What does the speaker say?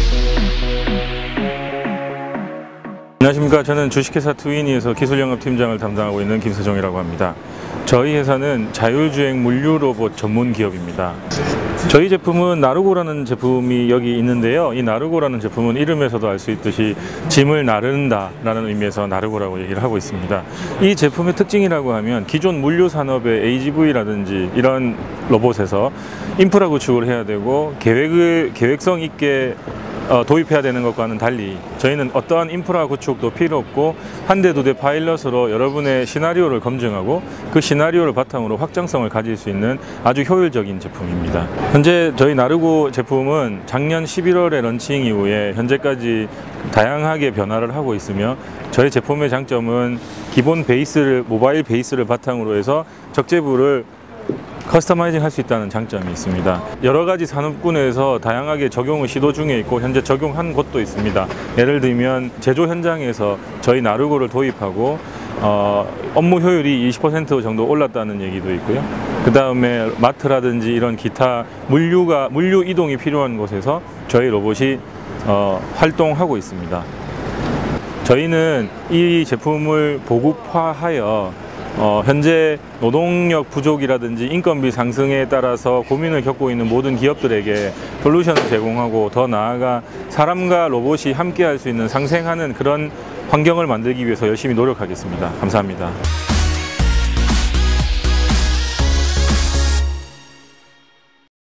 안녕하십니까. 저는 주식회사 트위니에서 기술영업팀장을 담당하고 있는 김서정이라고 합니다. 저희 회사는 자율주행 물류 로봇 전문 기업입니다. 저희 제품은 나르고라는 제품이 여기 있는데요. 이 나르고라는 제품은 이름에서도 알 수 있듯이 짐을 나른다 라는 의미에서 나르고라고 얘기를 하고 있습니다. 이 제품의 특징이라고 하면 기존 물류 산업의 AGV라든지 이런 로봇에서 인프라 구축을 해야 되고 계획성 있게 도입해야 되는 것과는 달리 저희는 어떠한 인프라 구축도 필요 없고 한 대 두 대 파일럿으로 여러분의 시나리오를 검증하고 그 시나리오를 바탕으로 확장성을 가질 수 있는 아주 효율적인 제품입니다. 현재 저희 나르고 제품은 작년 11월에 런칭 이후에 현재까지 다양하게 변화를 하고 있으며 저희 제품의 장점은 기본 모바일 베이스를 바탕으로 해서 적재부를 커스터마이징 할 수 있다는 장점이 있습니다. 여러 가지 산업군에서 다양하게 적용을 시도 중에 있고 현재 적용한 곳도 있습니다. 예를 들면 제조 현장에서 저희 나르고를 도입하고 업무 효율이 20% 정도 올랐다는 얘기도 있고요. 그 다음에 마트라든지 이런 기타 물류 이동이 필요한 곳에서 저희 로봇이 활동하고 있습니다. 저희는 이 제품을 보급화하여 현재 노동력 부족이라든지 인건비 상승에 따라서 고민을 겪고 있는 모든 기업들에게 솔루션을 제공하고 더 나아가 사람과 로봇이 함께 할 수 있는 상생하는 그런 환경을 만들기 위해서 열심히 노력하겠습니다. 감사합니다.